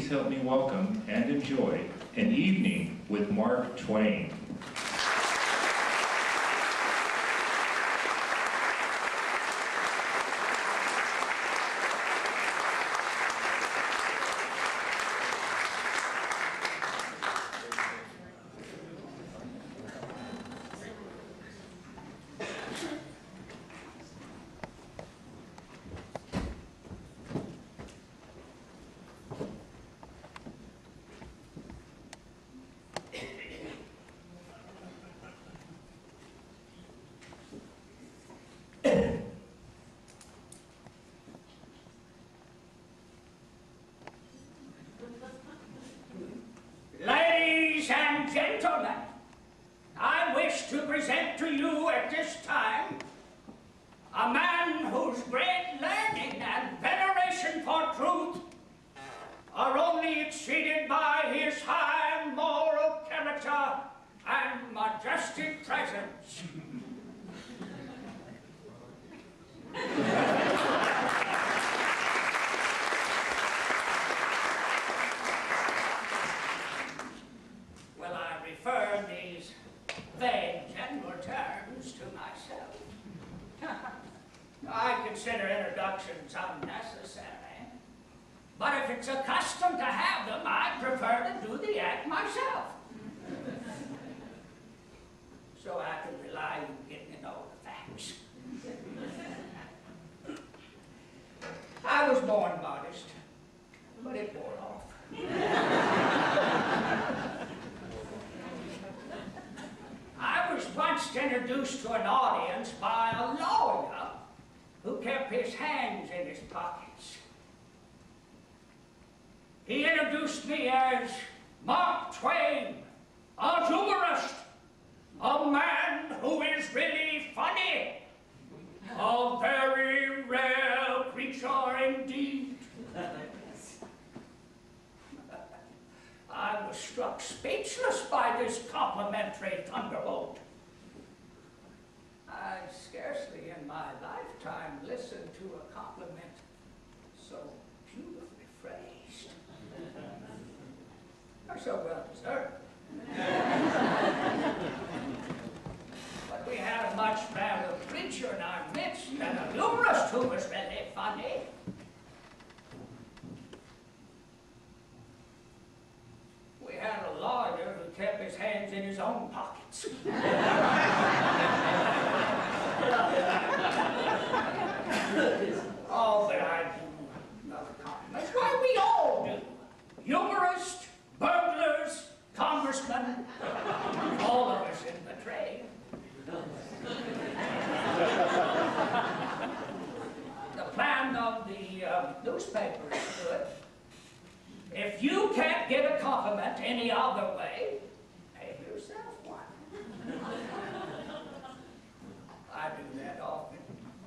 please help me welcome and enjoy An Evening with Mark Twain. Ladies and gentlemen, I wish to present to you at this time a man whose great learning and veneration for truth are only exceeded by his high moral character and majestic presence. Well, I refer these vague general terms to myself. I consider introductions unnecessary, but if it's a custom to have them, I prefer to do the act myself. So I can rely on getting to know the facts. I was born modest, but it wore off. I was once introduced to an audience by a lawyer who kept his hands in his pockets. He introduced me as Mark Twain, a humorist, a man who is really funny, a very rare creature indeed. I was struck speechless by this complimentary thunderbolt. I scarcely in my lifetime listened to a compliment so beautifully phrased. Or so well deserved. But we had a much better preacher in our midst than a humorist who was really funny. We had a lawyer who kept his hands in his own pockets. Oh, but I do love compliments. Why, we all do. Humorists, burglars, congressmen, all of us in the trade. The plan of the newspaper is good. If you can't get a compliment any other way, pay yourself one. I do that often.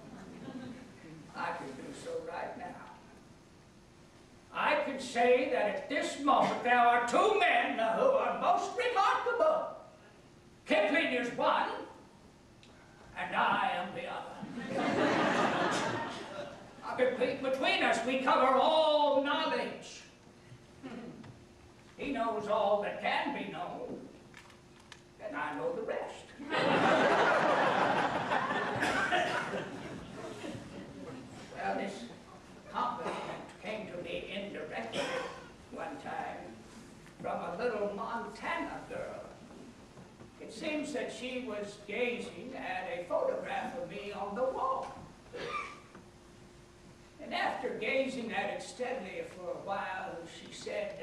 I can do so right now. I can say that at this moment there are two men who are most remarkable. Kipling is one, and I am the other. Between us, we cover all knowledge. He knows all that can be known, and I know the rest. Well, this compliment came to me indirectly one time from a little Montana girl. It seems that she was gazing at a photograph of me on the wall. And after gazing at it steadily for a while, she said,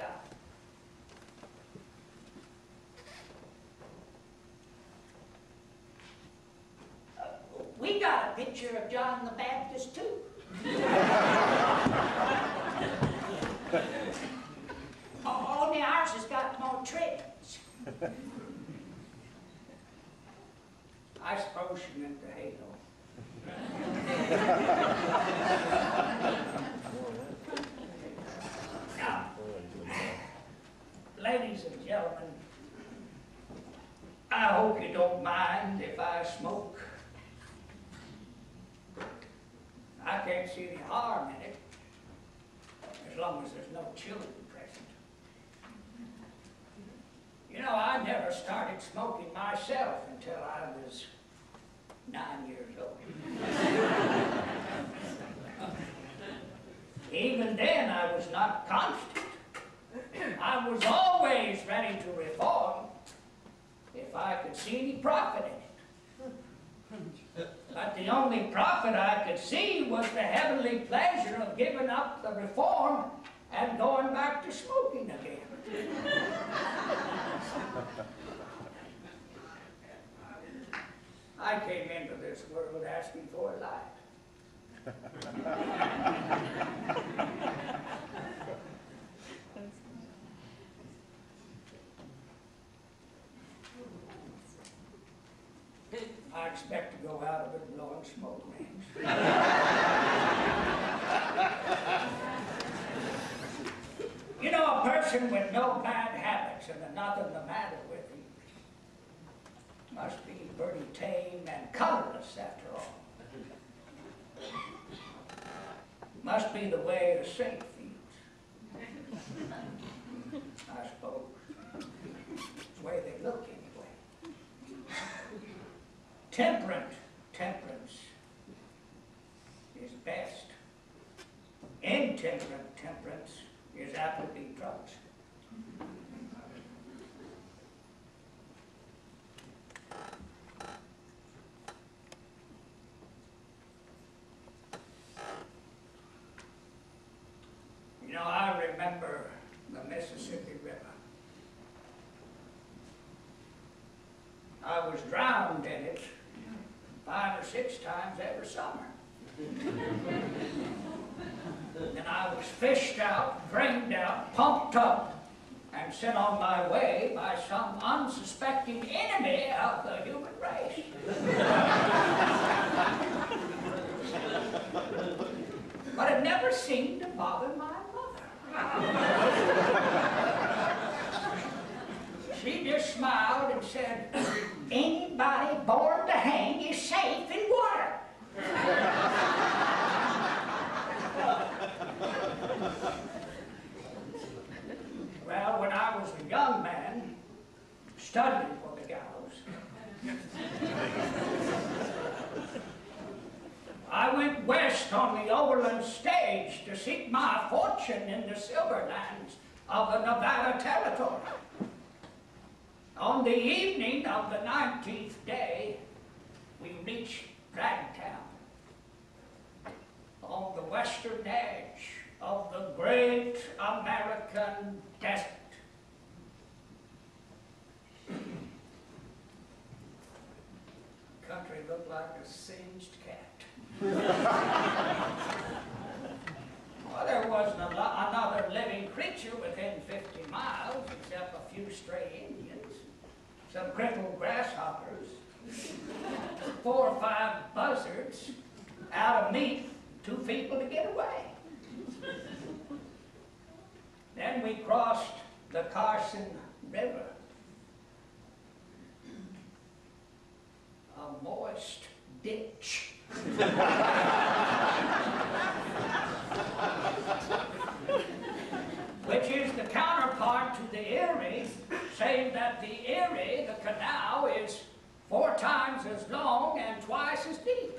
we got a picture of John the Baptist, too. Only ours has got more trims. I suppose she meant the halo. Now, ladies and gentlemen, I hope you don't mind if I smoke. I can't see any harm in it, as long as there's no children present. You know, I never started smoking myself until I was 9 years old. Even then, I was not constant. I was always ready to reform if I could see any profit in it. But the only profit I could see was the heavenly pleasure of giving up the reform and going back to smoking again. I came into this world asking for a life. I expect to go out of it blowing smoke rings. You know, a person with no bad habits and nothing the matter with him must be pretty tame and colorless after all. Must be the way a saint feels, I suppose. It's the way they look anyway. Temperance is best. Intemperate temperance is apt to be drugs. You know, I remember the Mississippi River. I was drowned in it 5 or 6 times every summer. And I was fished out, drained out, pumped up, and sent on my way by some unsuspecting enemy of the human race. But it never seemed to bother my mother. She just smiled and said, "Anybody born to hang is safe in water." Well, when I was a young man, studying for the gallows, I went west on the overland stage to seek my fortune in the silver lands of the Nevada Territory. On the evening of the 19th day, we reached Ragtown, on the western edge of the great American desert. The country looked like a singed cat. Well, there wasn't another living creature within 50 miles, except a few stray Indians, some crippled grasshoppers, 4 or 5 buzzards, out of meat, 2 people to get away. Then we crossed the Carson River, a moist ditch. Which is the counterpart to the Erie, saying that the Erie, the canal, is 4 times as long and twice as deep.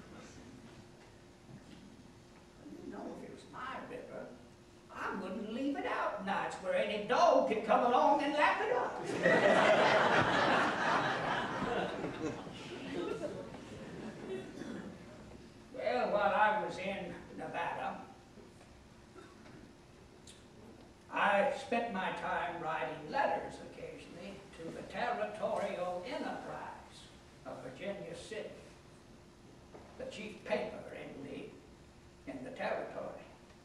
You know, if it was my river, I wouldn't leave it out nights where any dog could come along and lap it up. Well, while I was in Nevada, I spent my time writing letters occasionally to the Territorial Enterprise of Virginia City, the chief paper in the territory.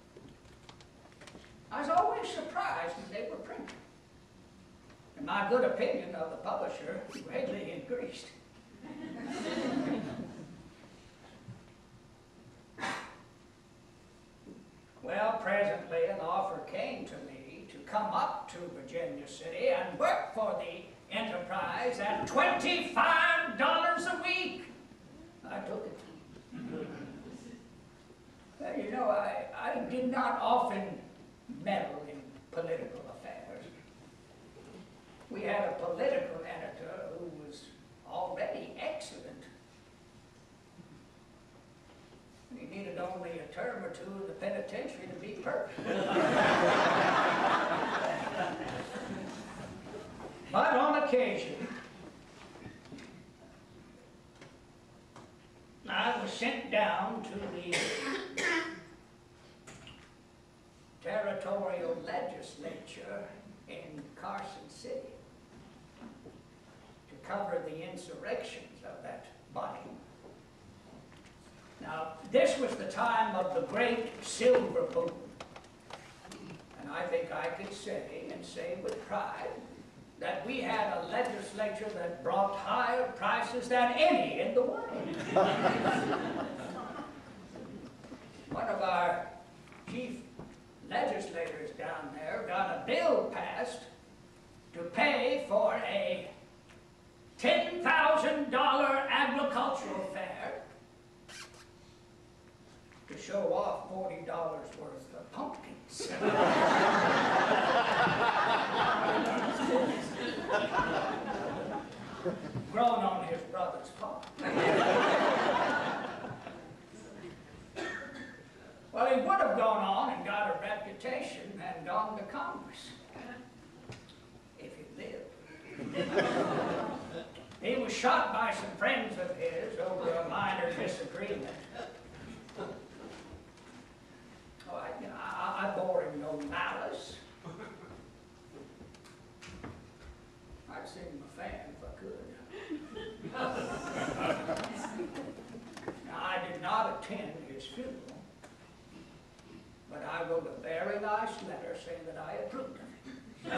I was always surprised when they were printed, and my good opinion of the publisher greatly increased. Well, presently an offer came to me to come up to Virginia City and work for the Enterprise at $25 a week. I took it. Well, you know, I did not often meddle in political affairs. We had a two in the penitentiary to be perfect. But on occasion, I was sent down to the territorial legislature in Carson City to cover the insurrections of that body. Now, this was the time of the great silver boom, and I think I could say, and say with pride, that we had a legislature that brought higher prices than any in the world. One of our chief legislators down there got a bill passed to pay for a $10,000 agricultural fair to show off $40 worth of pumpkins. Grown on his brother's farm. Well, he would have gone on and got a reputation and gone to Congress if he lived. He was shot by some friends of his over a minor disagreement. Oh, I bore him no malice. I'd sing him a fan if I could. Now, I did not attend his funeral, but I wrote a very nice letter saying that I approved of it.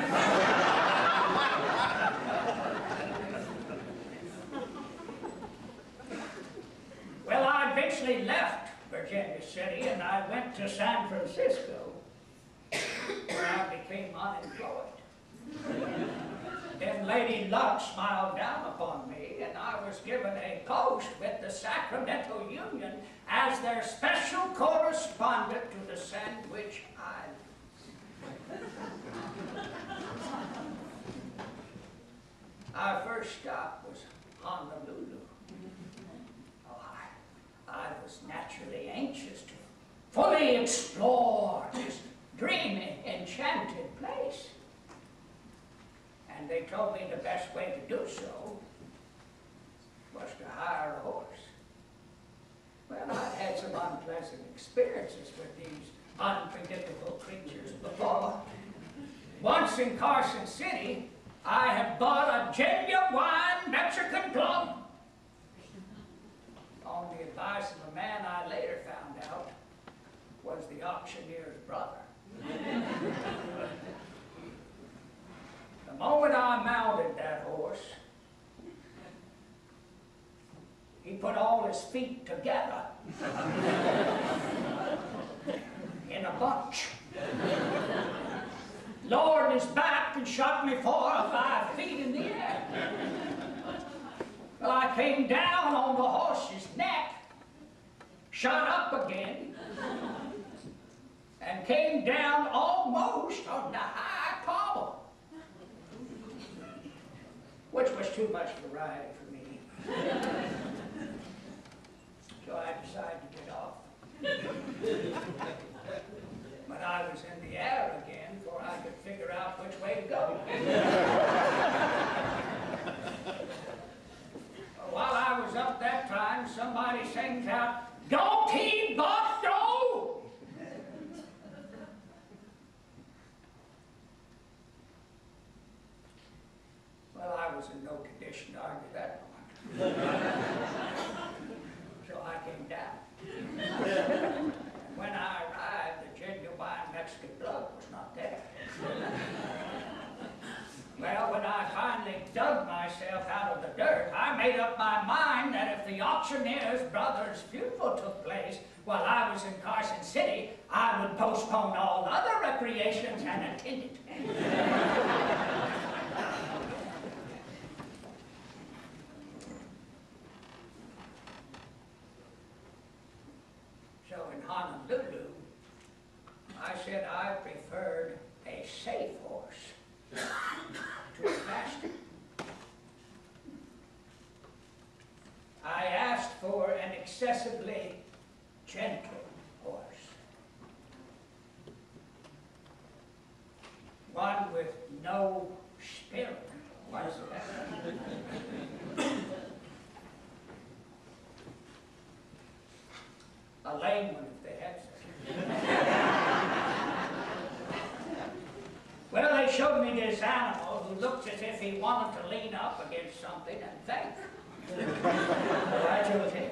Well, I eventually left Virginia City and I went to San Francisco, where I became unemployed. Then Lady Luck smiled down upon me, and I was given a post with the Sacramento Union as their special correspondent to the Sandwich Islands. Our first stop was Honolulu. Oh, I was naturally anxious to fully explore this dreamy, enchanted place. And they told me the best way to do so was to hire a horse. Well, I'd had some unpleasant experiences with these unpredictable creatures before. Once in Carson City, I had bought a genuine Mexican plum. On the advice of a man I later found out was the auctioneer's brother. The moment I mounted that horse, he put all his feet together in a bunch, lowered his back and shot me 4 or 5 feet in the air. Well, I came down on the horse's neck, shot up again, and came down almost on the high pommel, which was too much variety for me. So I decided to get off. But I was in the air again before I could figure out which way to go. While I was up that time, somebody sings out, "Don't heed Boston!" Well, I was in no condition to argue that point. So I came down. When I arrived, the genuine Mexican plug was not there. Well, when I finally dug myself out of the dirt, I made up my mind that if the auctioneer's brother's funeral took place while I was in Carson City, I would postpone all other recreations and attend it. So in Honolulu, I said I preferred a safe horse to a fast. I asked for an excessively gentle horse. A lame one if they had such. Well, they showed me this animal who looked as if he wanted to lean up against something and think. So I chose him.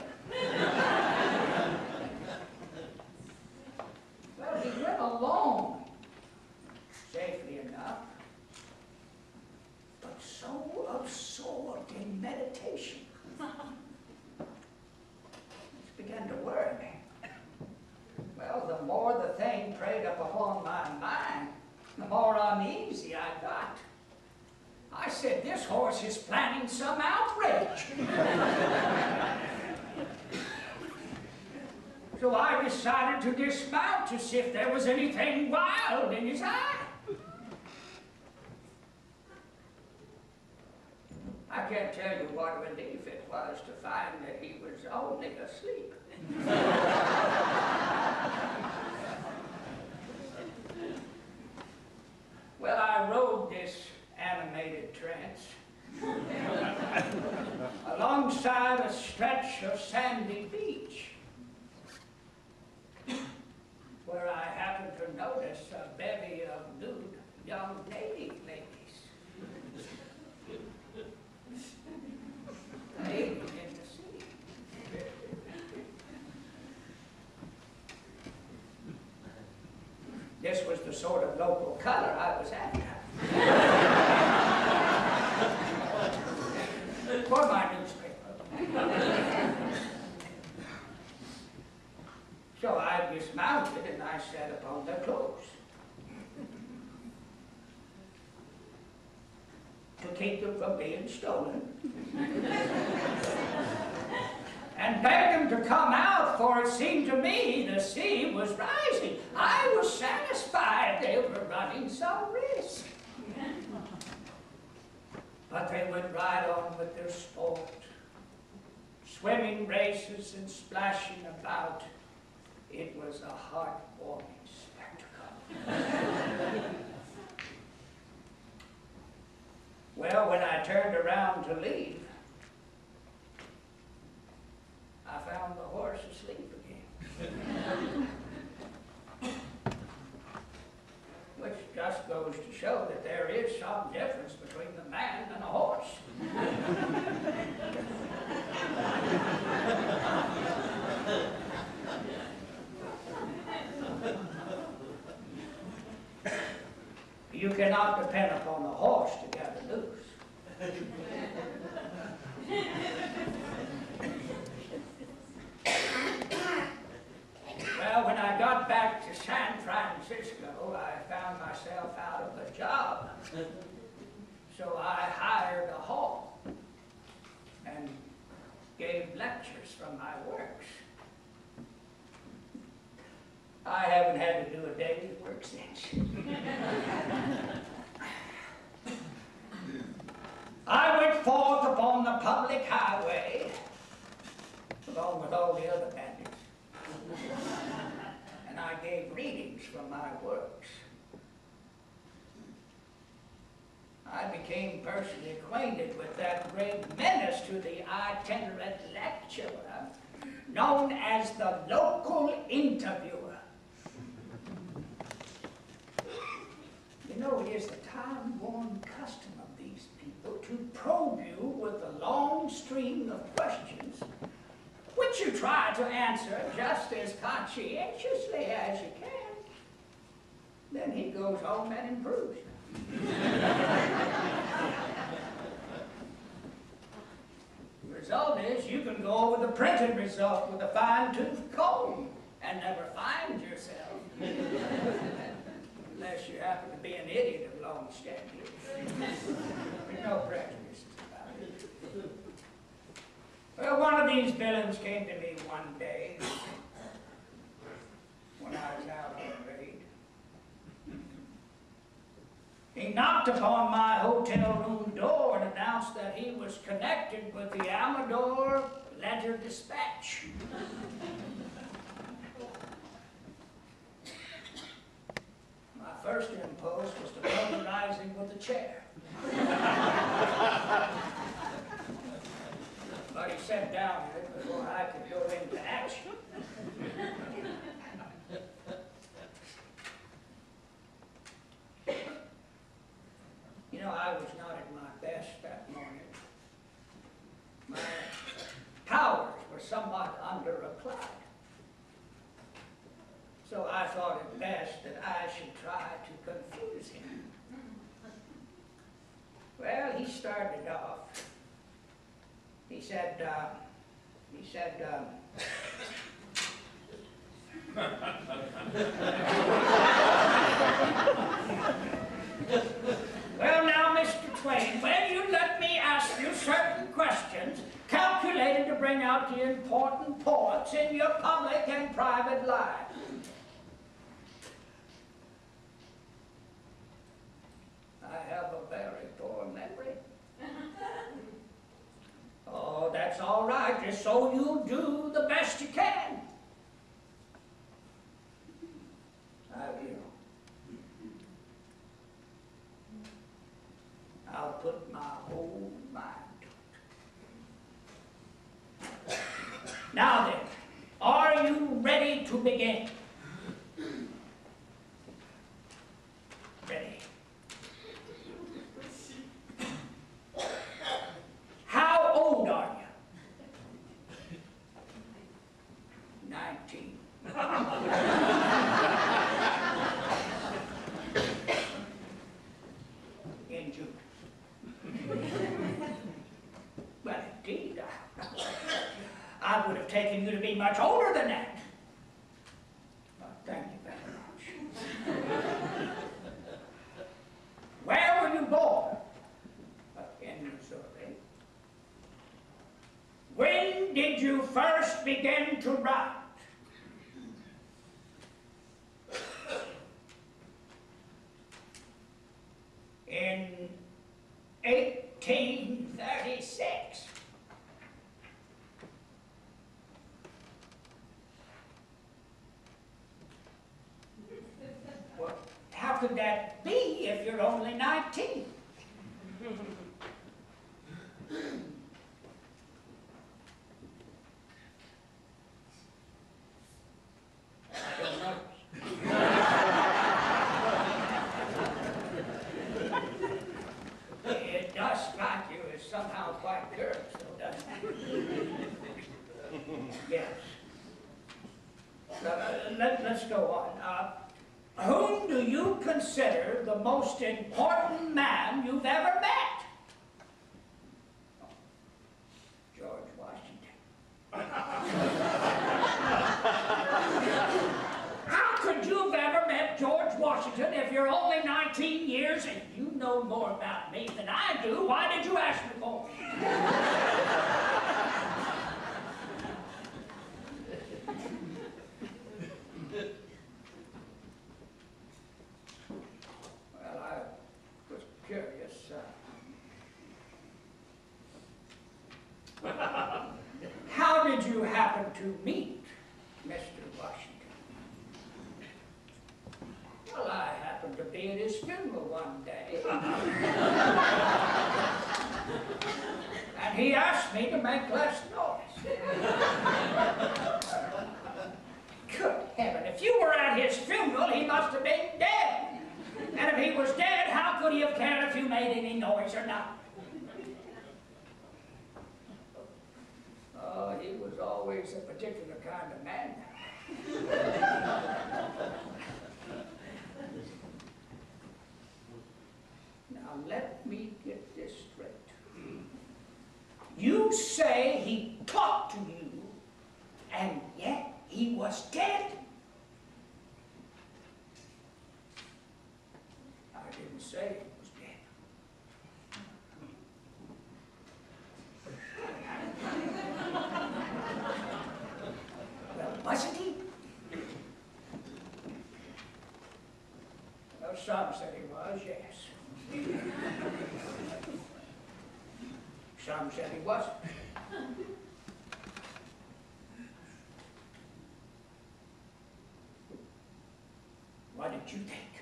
Well, he went along safely enough, but so absorbed in meditation. This began to worry me. Well, the more the thing preyed upon my mind, the more uneasy I got. I said, this horse is planning some outrage. So I decided to dismount to see if there was anything wild in his eye. I can't tell you what a relief it was to find that he was only asleep. Well, I rode this animated trance alongside a stretch of sandy beach where I happened to notice a bevy of nude young native ladies. Wading in the sea. This was the sort of local color I was after. For my newspaper. So I dismounted and I sat upon their clothes to keep them from being stolen. And begged them to come out, for it seemed to me the sea was rising. I was satisfied they were running some risk. But they went right on with their sport, swimming races and splashing about. It was a heartwarming spectacle. Well, when I turned around to leave, I found the horse asleep again. Which just goes to show that there is some difference between the man and a horse. You cannot depend upon the horse to gather news. Well, when I got back to San Francisco, I found myself out of a job. So I hired a hall and gave lectures from my works. I haven't had to do a day's work since. I went forth upon the public highway, along with all the other bandits, and I gave readings from my works. I became personally acquainted with that great menace to the itinerant lecturer, known as the local interviewer. You know, it is the time-worn custom of these people to probe you with a long string of questions, which you try to answer just as conscientiously as you can. Then he goes home and improves you. The result is you can go over the printed result with a fine-tooth comb and never find yourself. Unless you happen to be an idiot of long standing. There's no prejudices about it. Well, one of these villains came to me one day when I was out on raid. He knocked upon my hotel room door and announced that he was connected with the Amador Letter Dispatch. My first impulse was to burglarize him with a chair. But he sat down in it before I could go into action. You know, I was not at my best that morning. My powers were somewhat under-applied. So I thought it best that I should try to confuse him. Well, he started off. He said, well, now, Mr. Twain, when you let me ask you certain questions calculated to bring out the important points in your public and private life. I have a very poor memory. Oh, that's all right, just so you do the best you can. I will. I'll put my whole mind to it. Now then, are you ready to begin? Ready. How old are you? 19. In June. Well, indeed, I would have taken you to be much older than that. Well, thank you very much. Where were you born? In Missouri. When did you first begin to write? In 1836. Well, how could that be if you're only 19? I don't know. It does strike you as somehow quite curious, though, doesn't it? Yes. Let's go on. Whom do you consider the most important man you've ever met? George Washington. How could you have ever met George Washington if you're only 19 years and you know more about me than I do? Why did you ask me for? Well, I was curious. How did you happen to meet Mr. Washington? Well, I happened to be at his funeral one day. And he asked me to make less noise. Good heaven, if you were at his funeral, he must have been dead. And if he was dead, how could he have cared if you made any noise or not? Oh, he was always a particular kind of man. Now, let me get this straight. You say he talked to you, and yet he was dead? I didn't say he was dead. Well, wasn't he? Well, some said he was, yes. Some said he wasn't. What did you think?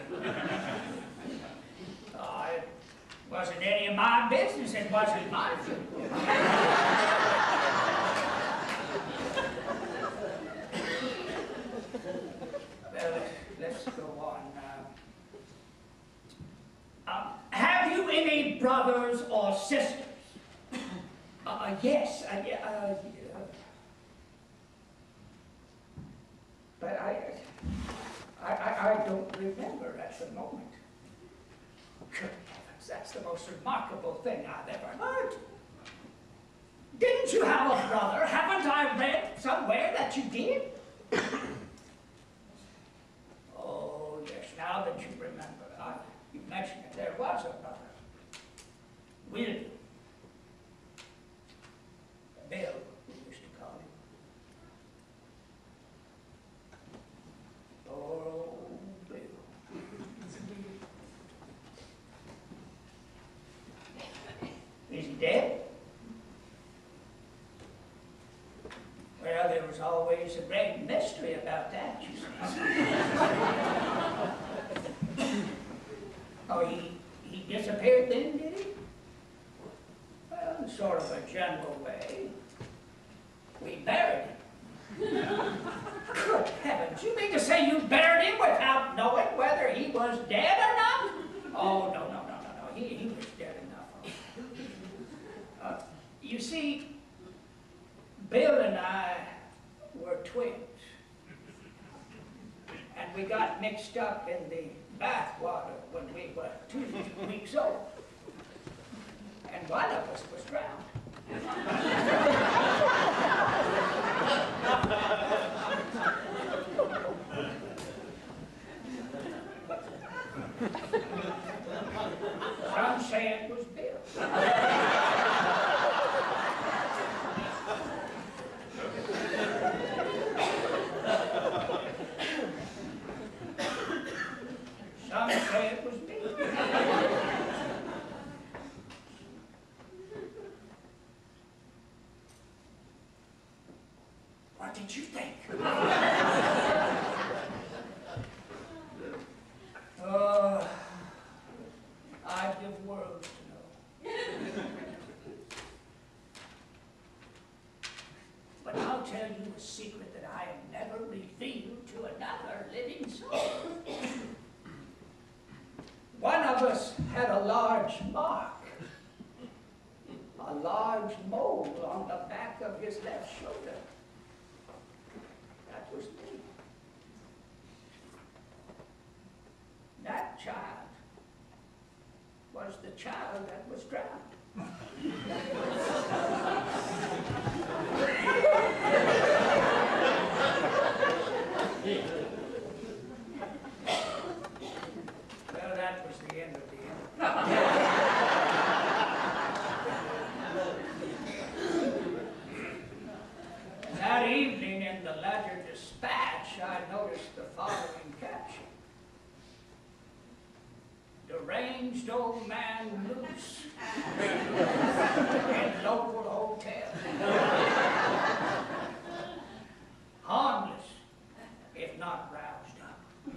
Oh, it wasn't any of my business. It wasn't my funeral. brothers or sisters? Yes. But I don't remember at the moment. Good heavens, that's the most remarkable thing I've ever heard. Didn't you have a brother? Haven't I read somewhere that you did? Oh, yes, now that you remember. You mentioned it, there was a brother. Wendell. Bill, we used to call him. Oh, Bill. Is he dead? Well, there was always a great mystery about that, you see. Oh, he disappeared then, did he? Well, in sort of a general way. We buried him. Good heavens, you mean to say you buried him without knowing whether he was dead or not? Oh, no. He was dead enough. You see, Bill and I were twins. And we got mixed up in the bath water when we were 2 weeks old. And one of us was drowned. Some say it was Bill. Some say it was me. What did you think? Oh, I'd give worlds to know. But I'll tell you a secret that I have never revealed to another living soul. One of us had a large mark, a large mole on the back of his left shoulder. That was me. That child was the child that was drowned. Well, that was the end of the end. That evening in the Ledger Dispatch, I noticed the following caption. Deranged old man loose in local hotel. Harmless, if not roused up.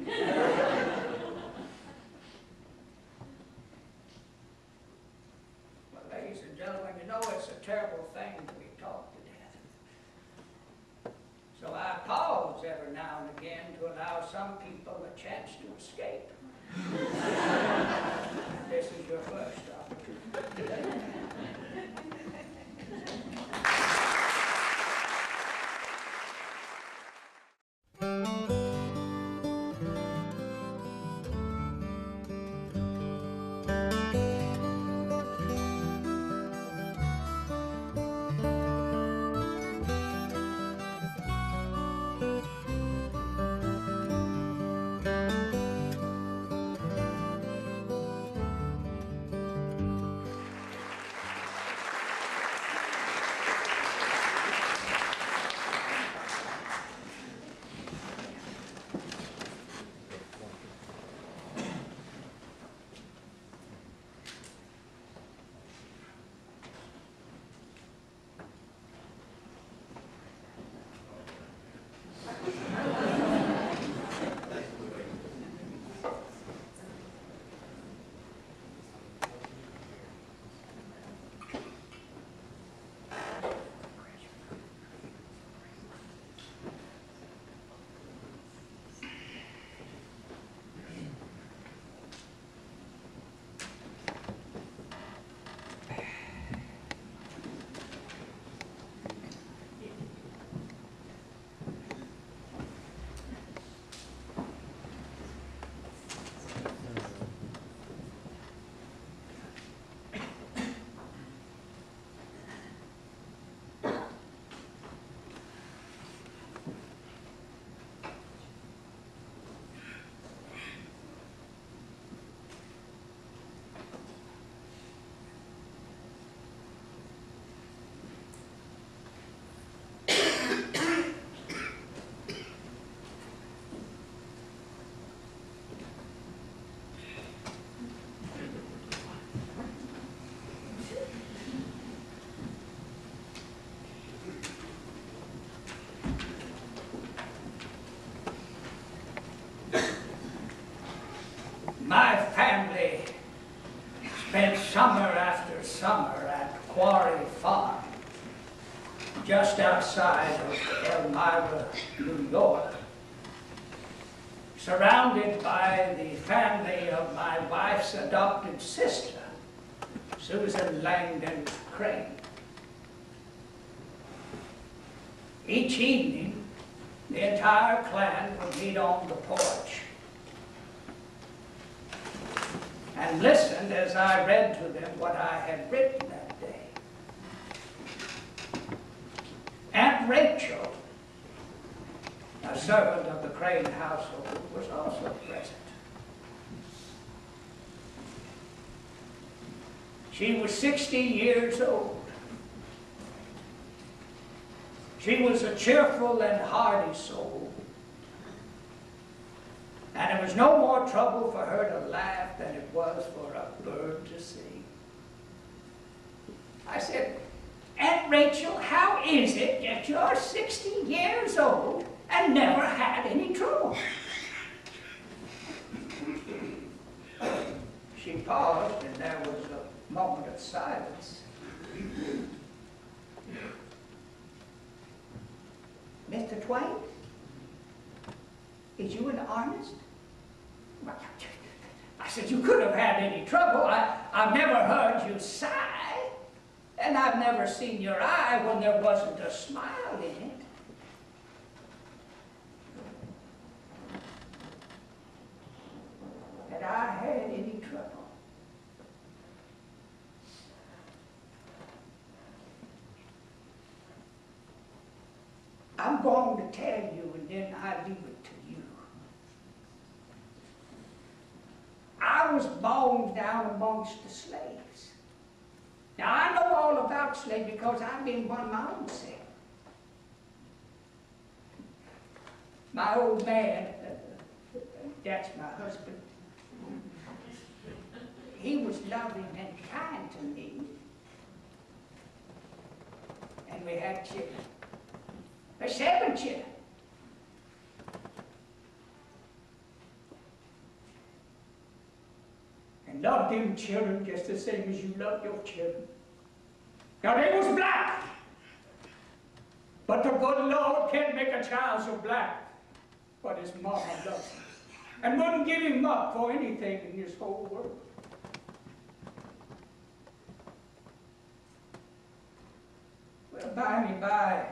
Well, ladies and gentlemen, you know it's a terrible thing to be talked to death. So I pause every now and again to allow some people a chance to escape. This is your first opportunity. summer after summer at Quarry Farm, just outside of Elmira, New York, surrounded by the family of my wife's adopted sister, Susan Langdon Crane. Each evening, the entire clan would meet on the porch and listened as I read to them what I had written that day. Aunt Rachel, a servant of the Crane household, was also present. She was 60 years old. She was a cheerful and hearty soul, and it was no more trouble for her to laugh than it was for a bird to sing. I said, Aunt Rachel, how is it that you're 60 years old and never had any trouble? She paused, and there was a moment of silence. Mr. Twain, is you in earnest? I said, you couldn't have had any trouble. I've never heard you sigh, and I've never seen your eye when there wasn't a smile in it. Had I had any trouble? I'm going to tell you, and then I leave it to you. I was born down amongst the slaves. Now, I know all about slaves because I've been one my own self. My old man, that's my husband, he was loving and kind to me. And we had children. 7 children. And loved them children just the same as you love your children. Now they was black. But the good Lord can't make a child so black. But his mama loves him. And wouldn't give him up for anything in this whole world. Well, by and by,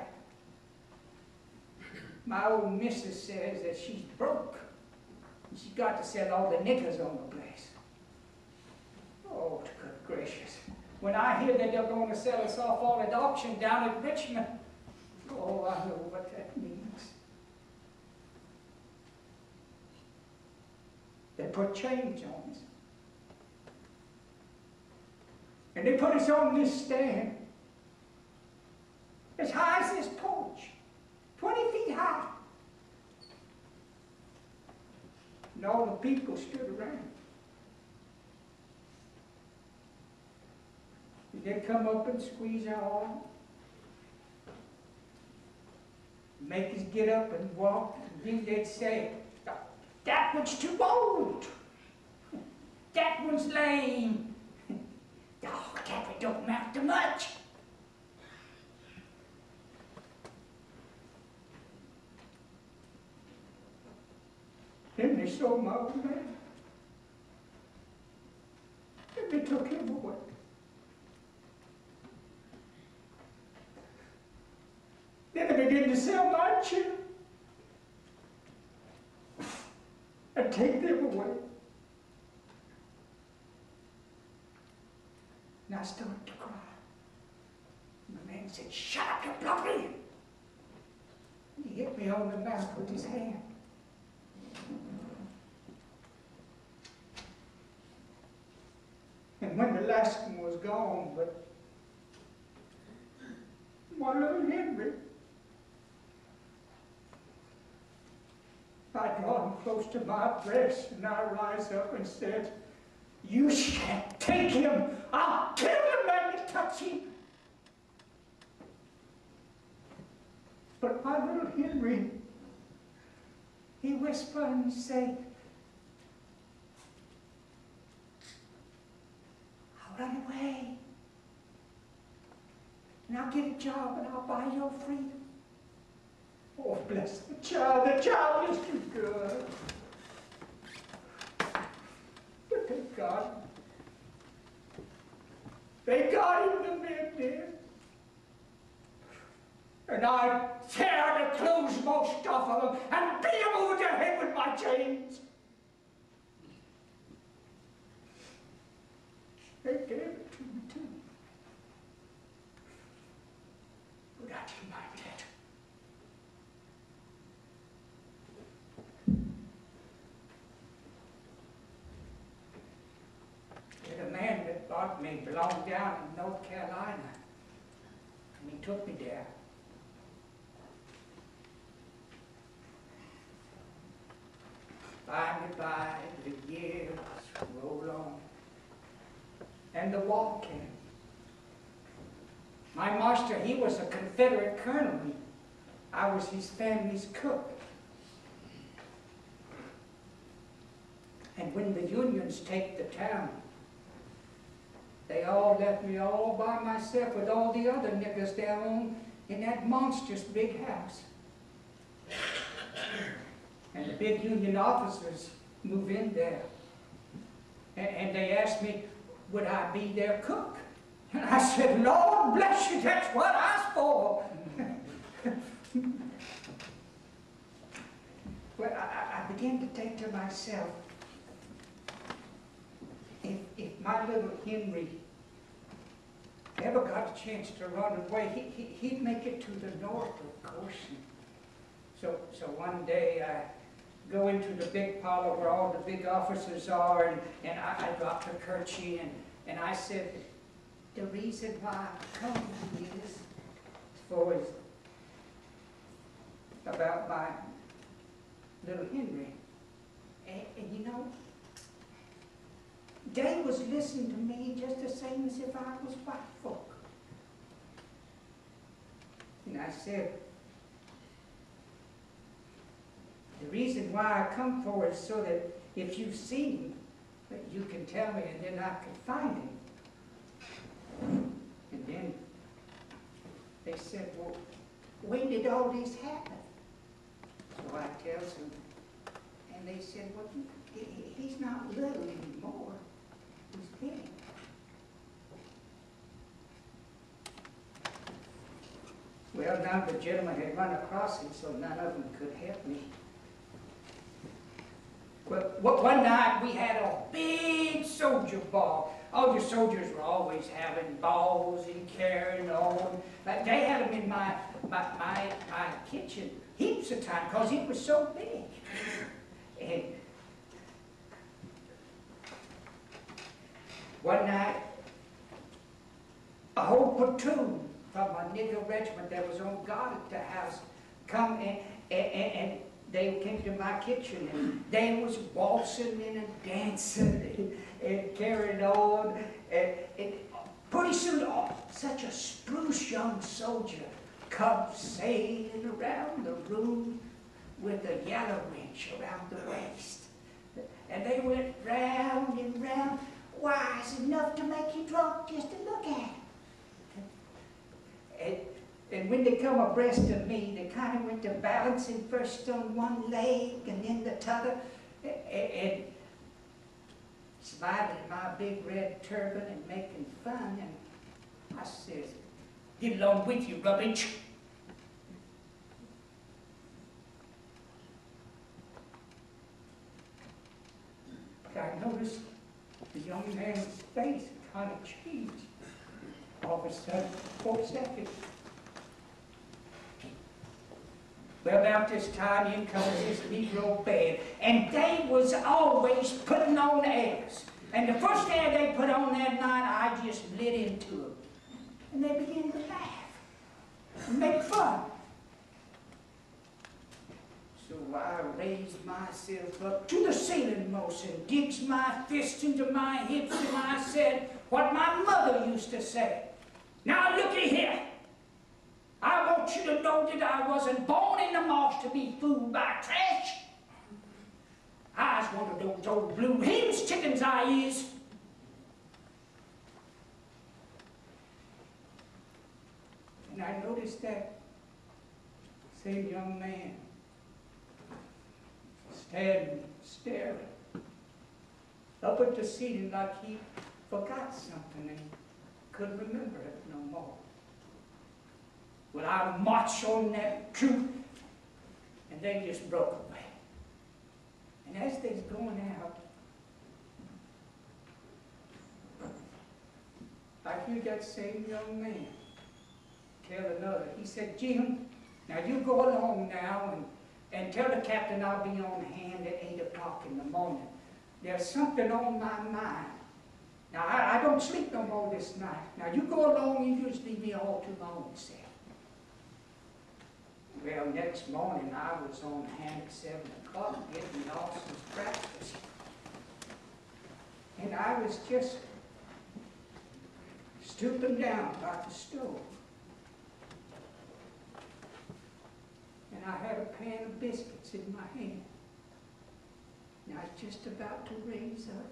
my old missus says that she's broke. And she's got to sell all the niggers on the place. Oh, good gracious. When I hear that they're going to sell us off all at auction down at Richmond, oh, I know what that means. They put chains on us. And they put us on this stand, as high as this porch. 20 feet high. And all the people stood around. And they'd come up and squeeze our arm. Make us get up and walk. And then they'd say, that one's too old. That one's lame. Oh, that one don't amount to much. Then they sold my old man. Then they took him away. Then they began to sell my children and take them away. And I started to cry. And the man said, shut up, you're blubbering. And he hit me on the mouth with his hand. And when the last one was gone, but my little Henry, I draw him close to my breast, and I rise up and said, you shan't take him. I'll kill the man that touch him. But my little Henry, he whispered and said, all right, get a job and I'll buy your freedom. Oh, bless the child. The child is too good. But thank God. They got him, the men did. And I tear the clothes most off of them and beat them over their head with my chains. They gave it to me too. But I didn't mind that. There's a man that bought me belonged down in North Carolina. And he took me there. By the years roll on, and the war came. My master, he was a Confederate colonel. I was his family's cook. And when the Unions take the town, they all left me all by myself with all the other niggers down in that monstrous big house. And the big Union officers move in there. And they asked me, would I be their cook? And I said, Lord bless you, that's what I was for. Well, I began to think to myself, if my little Henry ever got a chance to run away, he'd make it to the north, of course. So one day I go into the big parlor where all the big officers are, and I dropped a kerchief, and I said, the reason why I come is for about my little Henry. And you know, they was listening to me just the same as if I was white folk. And I said, the reason why I come for is so that if you've seen him, that you can tell me, and then I can find him. And then they said, well, when did all this happen? So I tells them, and they said, well, he's not little anymore. He's big. Well, now the gentleman had run across him, so none of them could help me. Well, one night we had a big soldier ball. All the soldiers were always having balls and carrying on. But they had them in my kitchen heaps of time because it was so big. And one night, a whole platoon from a nigger regiment that was on guard at the house come and they came to my kitchen, and they was waltzing and dancing and carrying on. And pretty soon, such a spruce young soldier comes sailing around the room with a yellow wrench around the waist. And they went round and round. Why, it's enough to make you drunk just to look at it. And when they come abreast of me, they kind of went to balancing first on one leg and then the t'other, and smiling at my big red turban and making fun. And I says, get along with you, rubbish. But I noticed the young man's face kind of changed. All of a sudden, for a second. Well, about this time, in comes this Negro band, and they was always putting on airs. And the first air they put on that night, I just lit into them. And they began to laugh and make fun. So I raised myself up to the ceiling most and digs my fist into my hips, and I said what my mother used to say. Now looky here. I want you to know that I wasn't born in the marsh to be fooled by trash. I was one of those old blue hen's chickens I is. And I noticed that same young man staring up at the ceiling like he forgot something and couldn't remember it no more. Well, I marched on that troop, and they just broke away. And as they's going out, I hear that same young man tell another. He said, Jim, now you go along now and tell the captain I'll be on hand at 8 o'clock in the morning. There's something on my mind. Now, I don't sleep no more this night. Now, you go along and you just leave me all to my own self. Well, next morning I was on hand at 7 o'clock getting the officers' breakfast. And I was just stooping down by the stove. And I had a pan of biscuits in my hand. And I was just about to raise up.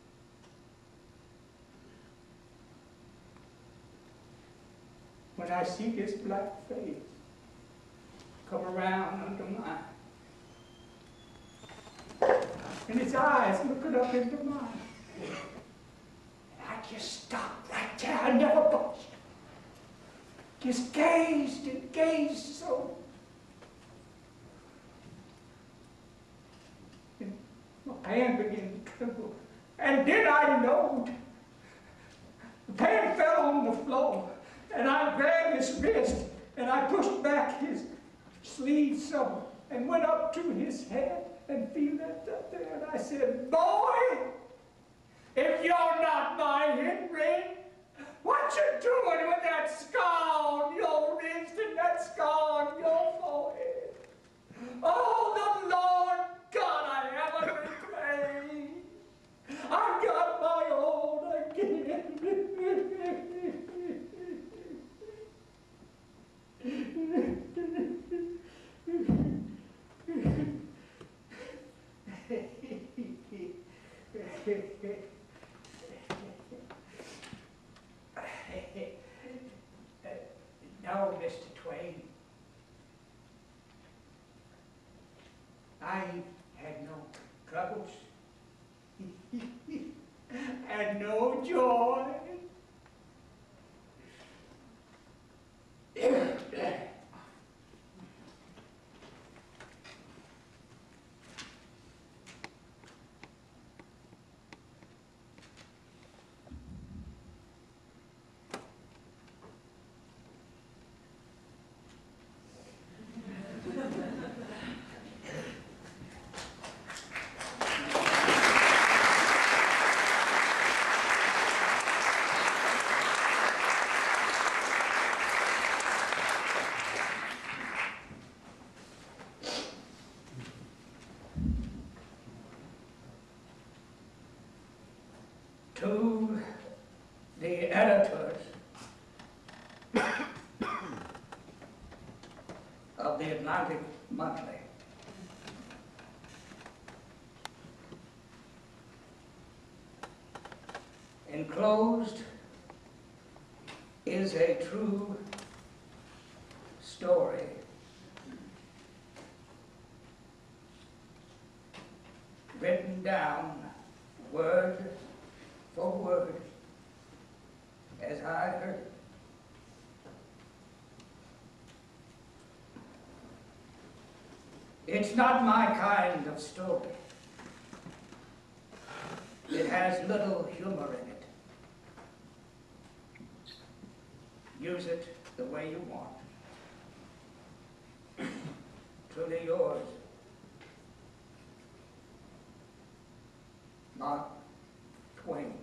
When I see this black face come around under mine, and his eyes looking up into mine, and I just stopped right there. I never budged. Just gazed and gazed so. And my pan began to tremble. And then I know the pan fell on the floor. And I grabbed his wrist, and I pushed back his sleeve some, and went up to his head, and feel that up there, and I said, boy, if you're not my Henry, what you doing with that scar on your wrist and that scar on your forehead? Oh, the Lord God I haven't betrayed. I got my own again. No, Mr. Twain. I had no troubles and no joy. To the editors of the Atlantic Monthly, enclosed is a true story written down word for word as I heard it. It's not my kind of story. It has little humor in it. Use it the way you want. Truly yours, Mark Twain.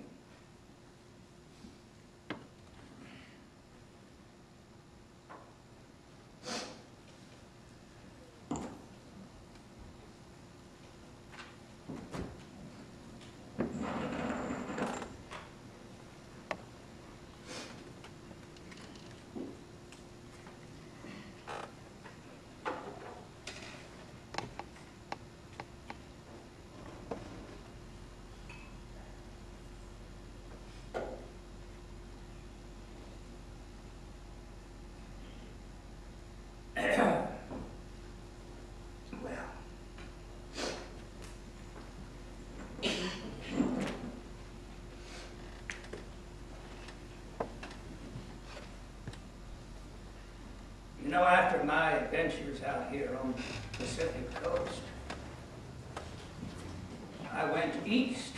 adventures out here on the Pacific coast. I went east.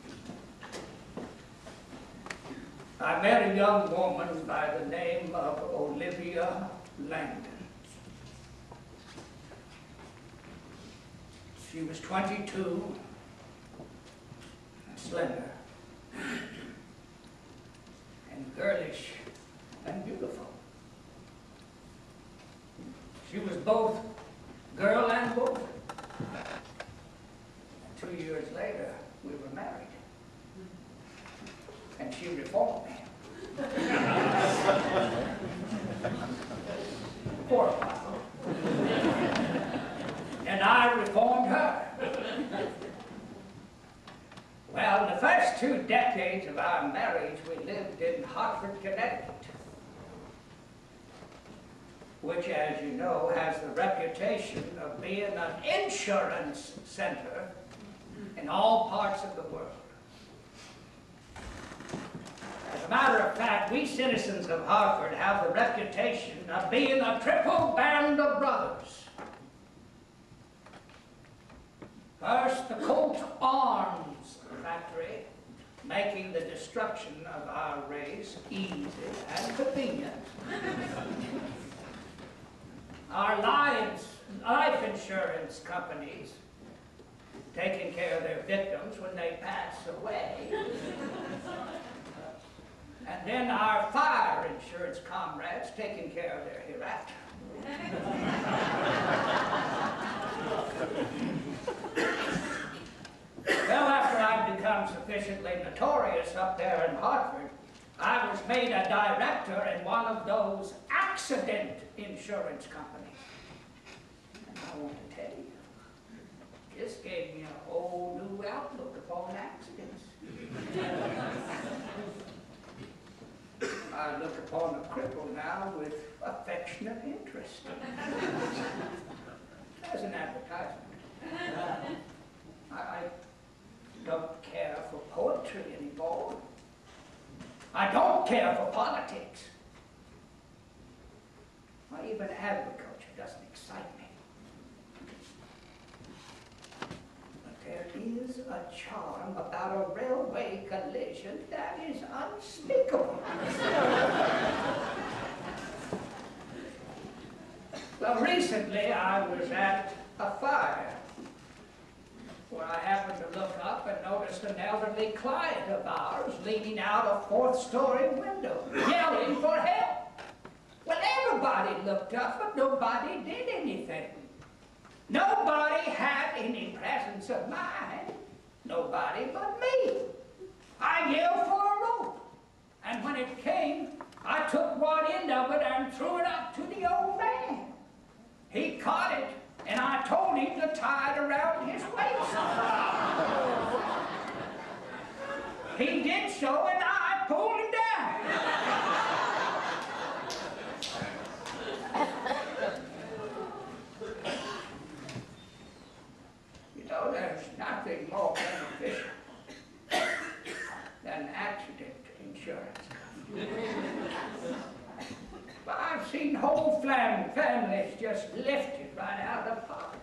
I met a young woman by the name of Olivia Langdon. She was 22, and slender, and girlish, and beautiful. She was both girl and woman. 2 years later, we were married. And she reformed me. For a while. And I reformed her. Well, the first 2 decades of our marriage, we lived in Hartford, Connecticut, which, as you know, has the reputation of being an insurance center in all parts of the world. As a matter of fact, we citizens of Hartford have the reputation of being a triple band of brothers. First, the Colt Arms factory, making the destruction of our race easy and convenient. Our life insurance companies, taking care of their victims when they pass away. And then our fire insurance comrades taking care of their hereafter. Well, after I'd become sufficiently notorious up there in Hartford, I was made a director in one of those accident insurance companies. And I want to tell you, this gave me a whole new outlook upon accidents. I look upon a cripple now with affectionate interest. As an advertisement. I don't care for poetry anymore. I don't care for politics. Not even agriculture doesn't excite me. But there is a charm about a railway collision that is unspeakable. Well, recently I was at a fire where I happened to look up and noticed an elderly client of ours leaning out a 4th-story window, yelling for help. Well, everybody looked up, but nobody did anything. Nobody had any presence of mind. Nobody but me. I yelled for a rope, and when it came, I took one end of it and threw it up to the old man. He caught it, and I told him to tie it around his waist. He did so, and I pulled him down. You know, there's nothing more beneficial than accident insurance. But I've seen whole families just lifted right out of the pot.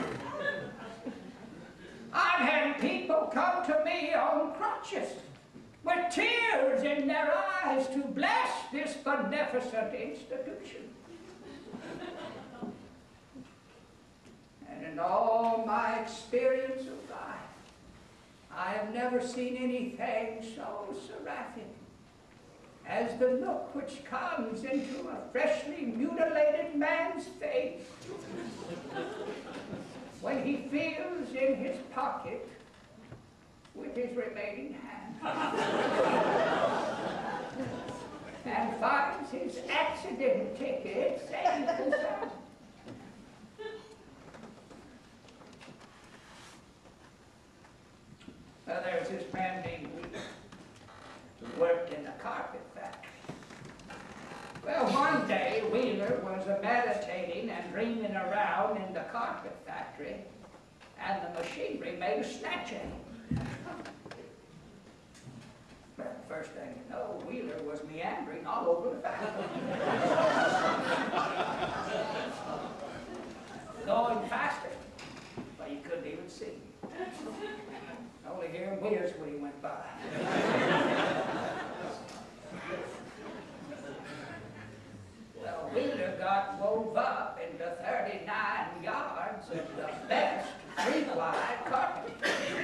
I've had people come to me on crutches with tears in their eyes to bless this beneficent institution. And in all my experience of life, I have never seen anything so seraphic as the look which comes into a freshly mutilated man's face when he feels in his pocket with his remaining hand and finds his accident ticket safe and sound. Now there's this man named Wheeler who worked in a carpet factory. Well, one day Wheeler was meditating and dreaming around in the carpet factory, and the machinery made a snatch at him. Well, the first thing you know, Wheeler was meandering all over the factory. going faster, but you couldn't even see him. Only hear wheels when he went by. Well, Wheeler got wove up into 39 yards of the best 3-ply carpet.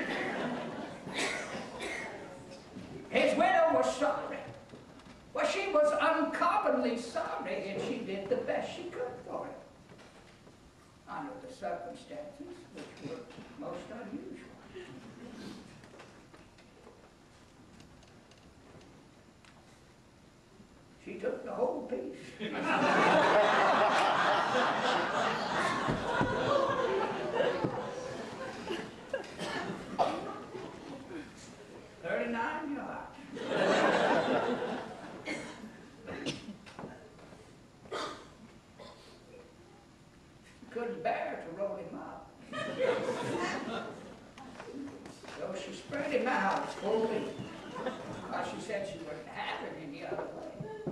His widow was sorry. Well, she was uncommonly sorry, and she did the best she could for him, under the circumstances which were most unusual. She took the whole piece. 39 yards. Couldn't bear to roll him up. So she spread him out full length. Well, she said she wouldn't have it any other way.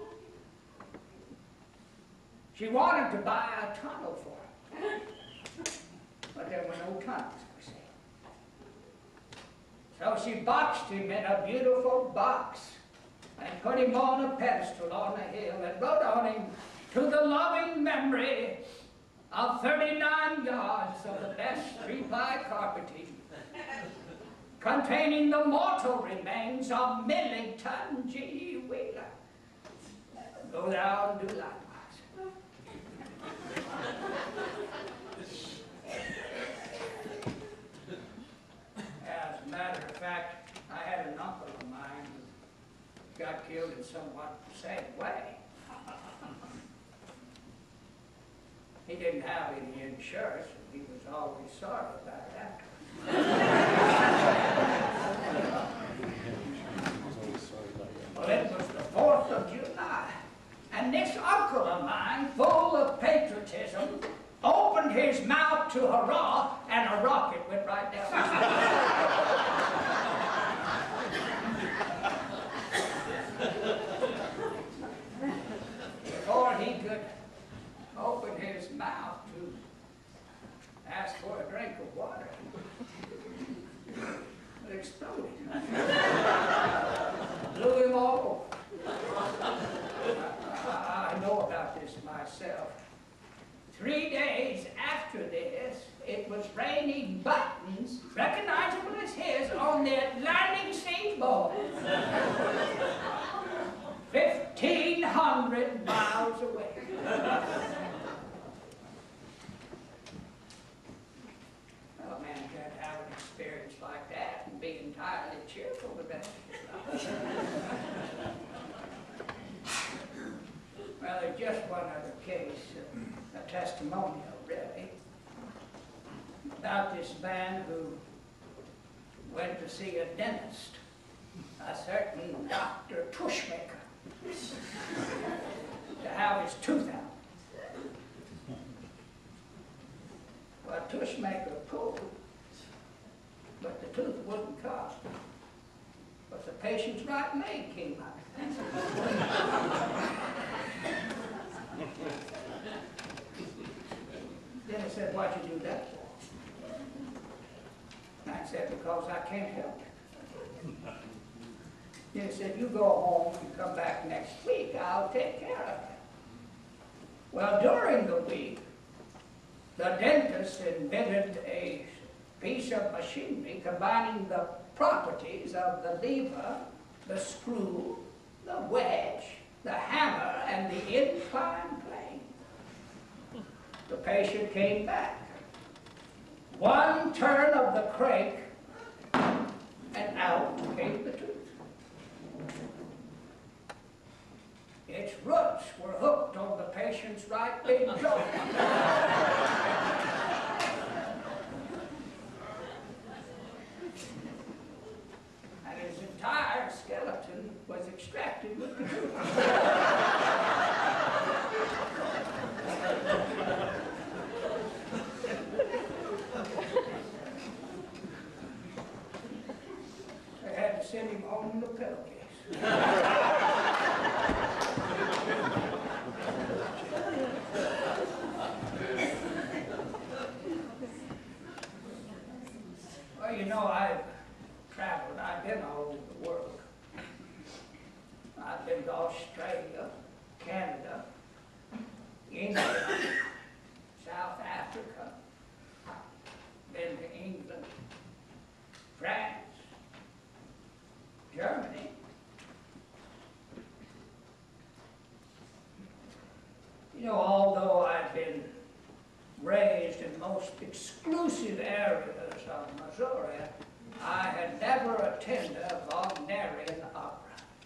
She wanted to buy a tunnel for him, but there were no tunnels for sale. So she boxed him in a beautiful box and put him on a pedestal on a hill and wrote on him, "To the loving memory of 39 yards of the best 3-ply carpeting, containing the mortal remains of Millington G. Wheeler. Go thou and do likewise." As a matter of fact, I had an uncle of mine who got killed in somewhat the same way. He didn't have any insurance, and he was always sorry about that. Well, it was the 4th of July, and this uncle of mine, full of patriotism, opened his mouth to hurrah, and a rocket went right down his throat. Before he could open his mouth to ask for a drink of water, it exploded. Blew him all over. I know about this myself. 3 days after this, it was raining buttons, recognizable as his, on the Atlantic seaboard. 1,500 miles away. Well, a man can't have an experience like that and be entirely cheerful the rest of his life. Well, there's just one other case, a testimonial, really, about this man who went to see a dentist, a certain Dr. Tushmaker, to have his tooth out. Well, Tushmaker pulled, but the tooth wouldn't come. But the patient's right leg came out. Then he said, "Why'd you do that for?" And I said, "Because I can't help it." Then he said, "You go home and come back next week. I'll take care of it." Well, during the week, the dentist invented a piece of machinery combining the properties of the lever, the screw, the wedge, the hammer, and the inclined plane. The patient came back. One turn of the crank, and out came the tooth. Its roots were hooked on the patient's right big jaw. And his entire skeleton was extracted with the tooth. They had to send him home in the pillowcase. Africa, been to England, France, Germany. You know, although I've been raised in most exclusive areas of Missouri, I had never attended a Wagnerian opera.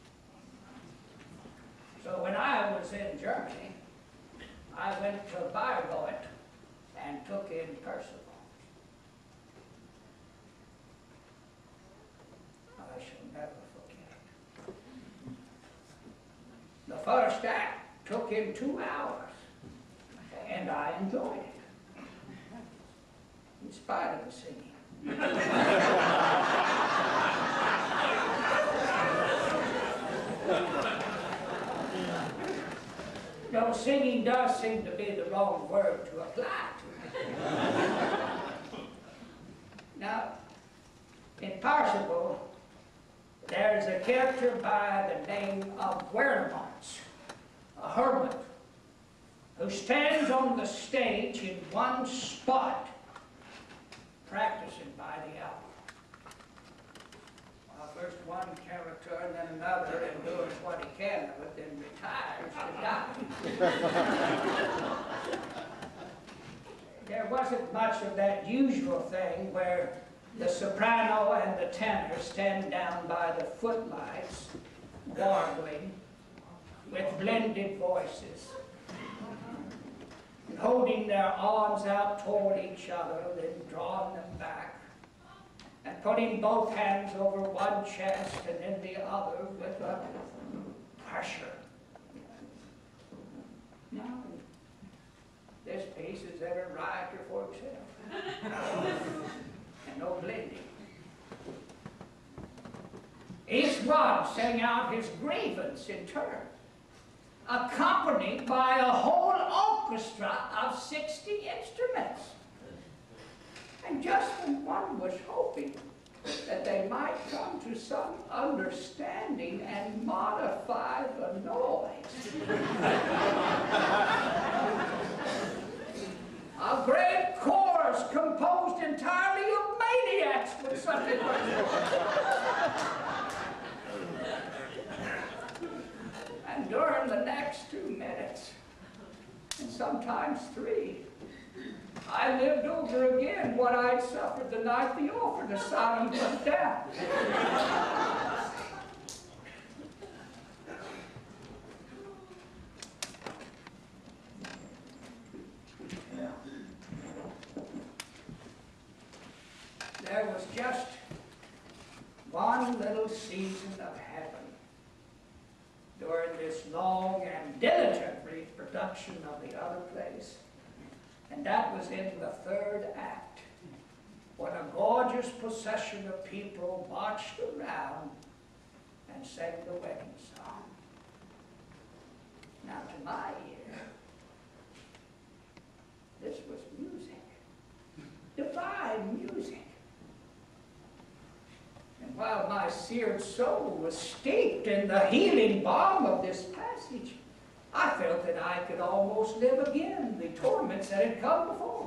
So when I was in Germany, I went to Bayreuth and took in Percival. I shall never forget. The first act took him 2 hours, and I enjoyed it, in spite of the singing. No, singing does seem to be the wrong word to apply to. Now, in Percival, there's a character by the name of Weremont, a hermit, who stands on the stage in one spot, practicing by the hour. Well, first one character and then another, and doing what he can of it, then retires to die. There wasn't much of that usual thing where the soprano and the tenor stand down by the footlights, warbling, with blended voices, and holding their arms out toward each other, then drawing them back, and putting both hands over one chest and then the other with a pressure. No, this piece is every writer for itself, and no blending. Each one sang out his grievance in turn, accompanied by a whole orchestra of 60 instruments. And just when one was hoping that they might come to some understanding and modify the noise, a great chorus composed entirely of maniacs would suddenly and during the next 2 minutes, and sometimes 3, I lived over again what I'd suffered the night the orphan asylum went down. There was just one little season of heaven during this long and diligent reproduction of the other plays. And that was in the 3rd act, when a gorgeous procession of people marched around and sang the wedding song. Now, to my ear, this was music, divine music. And while my seared soul was steeped in the healing balm of this passage, I felt that I could almost live again the torments that had come before.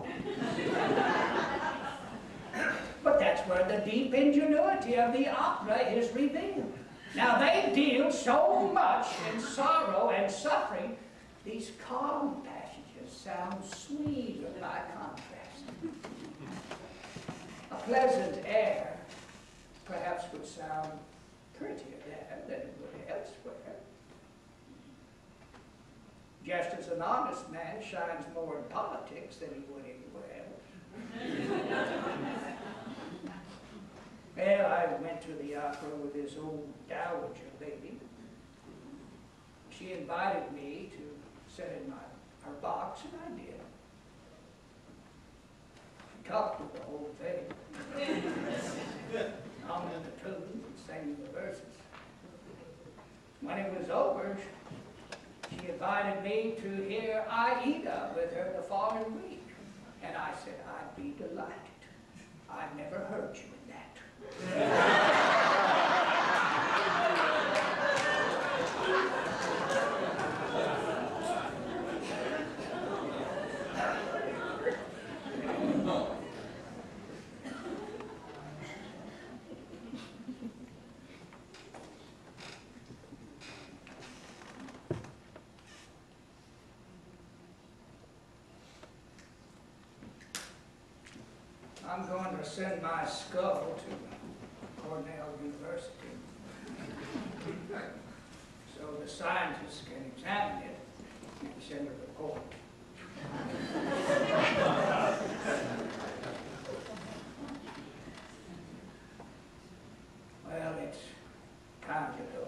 But that's where the deep ingenuity of the opera is revealed. Now they deal so much in sorrow and suffering, these calm passages sound sweeter by contrast. A pleasant air perhaps would sound prettier there than it would elsewhere. Just as an honest man shines more in politics than he would anywhere else. Well, I went to the opera with this old dowager lady. She invited me to sit in her box, and I did. She talked the whole thing. Humming the tunes and singing the verses. When it was over, she invited me to hear Aida with her the following week. And I said, I'd be delighted. I've never heard you in that. I'm going to send my skull to Cornell University so the scientists can examine it and send a report. Well, it's time to go.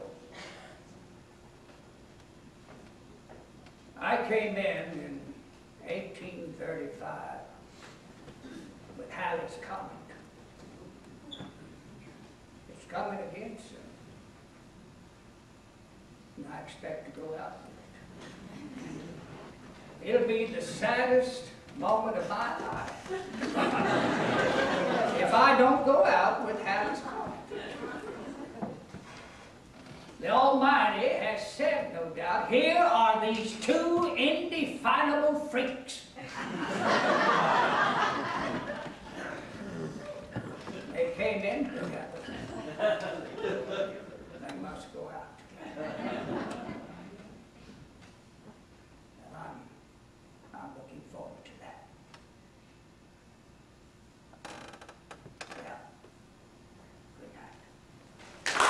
I came in 1835 with Halley's Comet. It's coming again soon. And I expect to go out with it. It'll be the saddest moment of my life if I don't go out with Halley's Comet. The Almighty has said, no doubt, here are these two indefinable freaks. They came in together. They must go out together. And I'm looking forward to that. Yeah. Good night.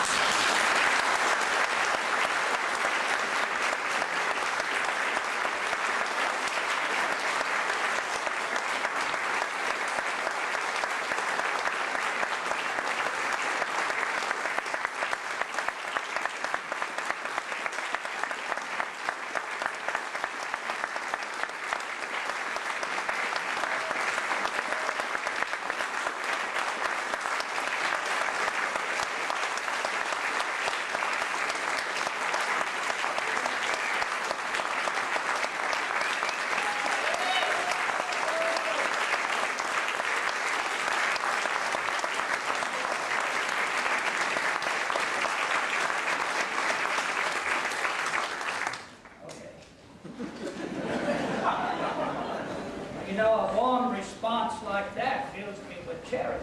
You know, a warm response like that fills me with charity.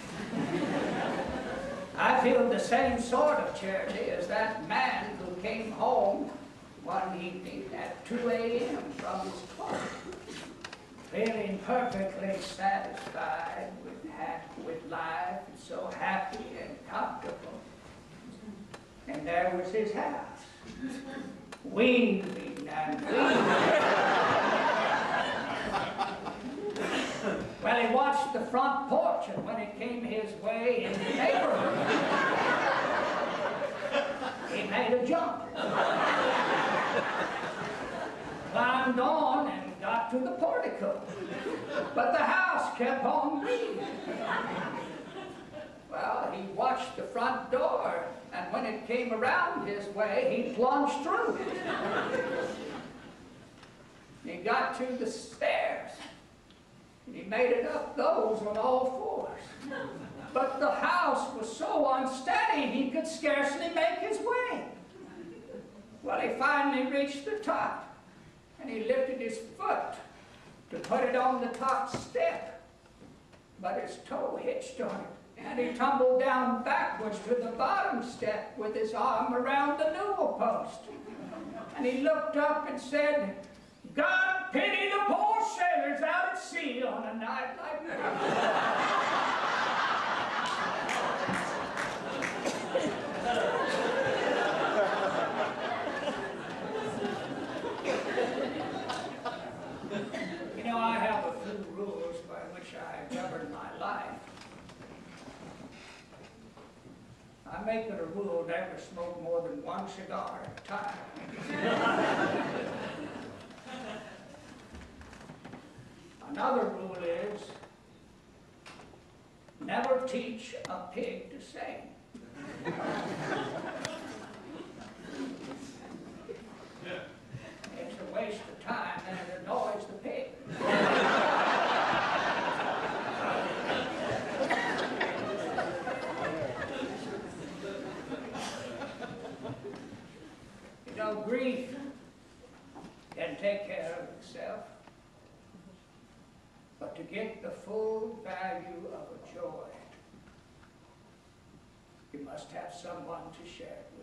I feel the same sort of charity as that man who came home one evening at 2 a.m. from his club, feeling perfectly satisfied with life and so happy and comfortable. And there was his house, weaving and weaving. Well, he watched the front porch, and when it came his way in the neighborhood, he made a jump. Climbed on and got to the portico, but the house kept on moving. Well, he watched the front door, and when it came around his way, he plunged through. He got to the stairs. He made it up those on all fours. But the house was so unsteady he could scarcely make his way. Well, he finally reached the top, and he lifted his foot to put it on the top step. But his toe hitched on it, and he tumbled down backwards to the bottom step with his arm around the newel post. And he looked up and said, "God pity the poor sailors out at sea on a night like that." You know, I have a few rules by which I govern my life. I make it a rule never smoke more than one cigar at a time. Another rule is never teach a pig to sing. It's a waste of time and it annoys the pig. You know, grief can take care of itself. But to get the full value of a joy, you must have someone to share it with.